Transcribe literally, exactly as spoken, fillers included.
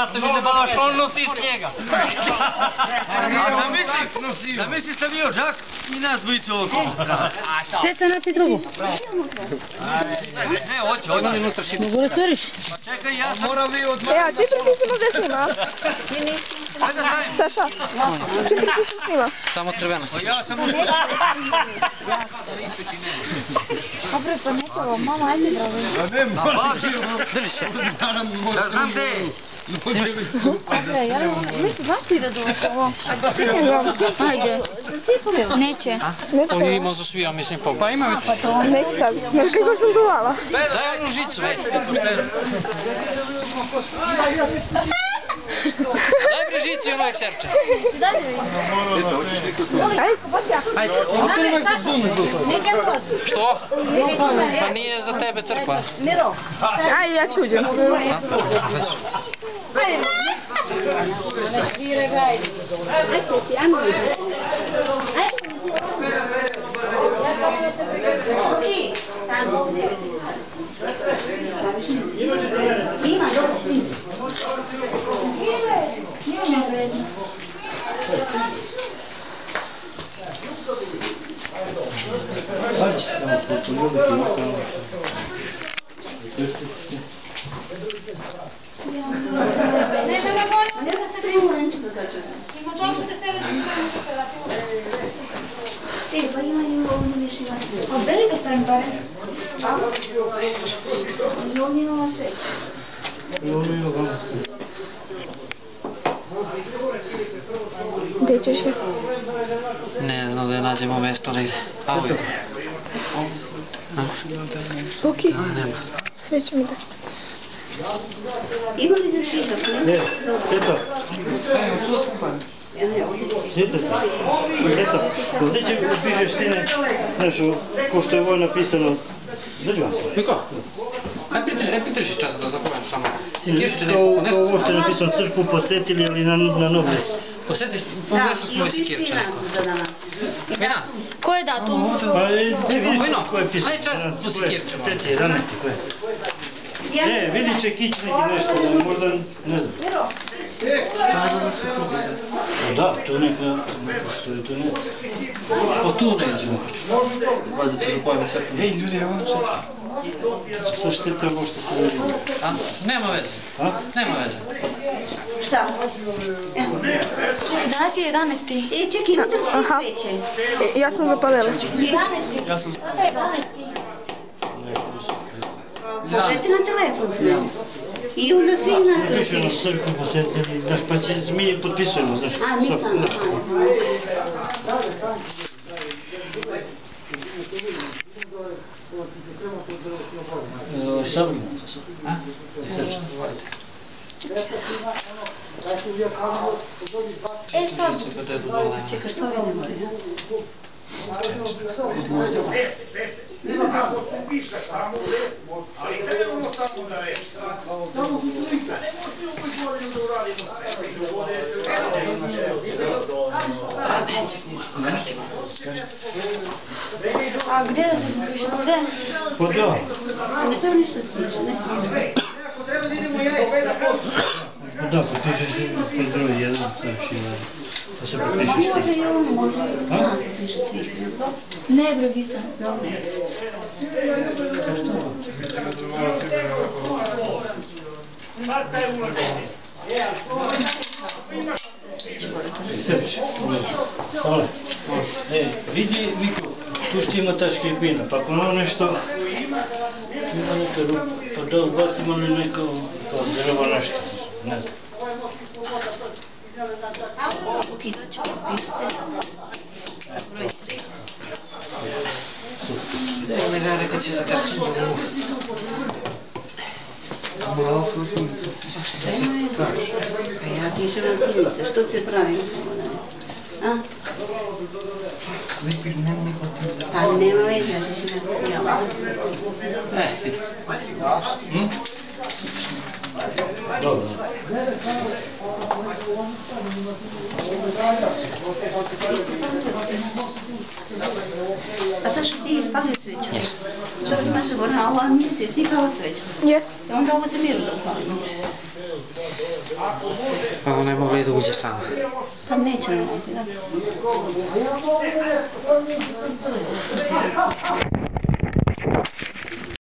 Tata mi se baš on nosi snijega. A zamisli, zamisli ste bio džak i nas dvojice ovdje sa strane. Ceca, napi drugu. Ne, hoće, hoće. Mogu rastoriš? Čekaj, ja moram vi od... E, a čim pritisnemo gdje snima? Ajde da stavim. Saša, čim pritisnemo snima? Samo crveno se Ja sam ušao. Dobro, pa nećemo, mama, ajde bravo. Na bakšu. Drži se. Da znam gdje je. Dobro, ja ne mogu. Mi se znaš ti da dođeš ovo? Ajde. Neće. Ovo ima za svi, ja mislim, pogled. Pa ima već. Neće sad, znaš kako sam duvala. Daj onu žicu, već. Daj bre žicu i ono ekserče. Ajde. Što? Pa nije za tebe crkva. Aj, ja ću uđem. Ajde. Svire, graj. Ima, doći. Ima vezno. E, pa imaju ovdje više na sve. A beli da stavim pare? I ovdje imamo sve. Gdje ćeš je? Ne znam da je nađemo mjesto negdje. A ovo je. Buki, Nema. sve ću mi dati. Ima li za svi dok ne? Ne, Ceca. Ceca, Ceca, ovdje će pišeš sine, znaš, ko što je ovo napisano, drži vam se. Miko, aj pritrži čas da zapovem samo. Sikirče ne Kao ponesti ovo što je napisano, crkvu posjetili ili na Nobles. Posjetiš, ponesi smo li sikirče neko. Vina? Ko je datum? Pa ti vidiš Vino, ko je pisao. aj čas po sikirče malo. Sjeti, jedanaesti ko je. Ne, vidi Čekić neki nešto, možda, ne znam. Da, to neka, neka stoji, to ne. O tu ne idemo. Valjda će zapovem crkvu. Ej, ljudi, evo ono šetke. Sa šteta ovo što se ne vidi. A? Nema veze. A? Nema veze. Šta? Danas je jedanaesti. E, čekaj, imate li svi sveće? E, ja sam zapalila. jedanaesti. Ja sam zapalila. jedanaesti. Pogledajte na telefon sve. I onda svi nas Piše na raspiš. crkvu posjetili, znaš, pa će mi potpisujemo, znaš. A, mi sam. Stavljamo za sve. A? Srce. E sad. Čekaj, što vidimo? Ako se piše samo lijepo, ali trebamo samo da reći. Nemojmo svi u koju godinu da uradimo sve. A gdje da se napiše? Gdje? Pa da. Ne treba ništa spiše, ne znam. Ako treba da idemo ja i Veda Boć. Pa da, potpišeš pod broj jedan, staviš i pa se potpišeš ti. Može i ono, može i nas piše svih. Ne, bro, pisam. Dobro. Srč, Sale, e, vidi Miko, tu što ima ta škripina, pa ako ono nešto, ima neka rupa, pa da ubacimo li neko, kao drva nešto, ne znam. Ukidat ću, piše se. Broj tri. Ne ga reka će za karčinje u uvu. Moralska ostavnica. Čemu je to? Pa ja pišem latinice, što se pravi samo da ne? A? Sve piš, nema niko ostavnica. Pa nema veze, ja pišem latinice. E, vidi. Dobro. A zašto ti ispalio sveću? Jes. Dobro, ima se gore na ova mjesec, ti pala sveću. Jes. I onda ovo se miru da upalimo. Pa ona je mogla i da uđe sama. Pa neće nam ovdje, da.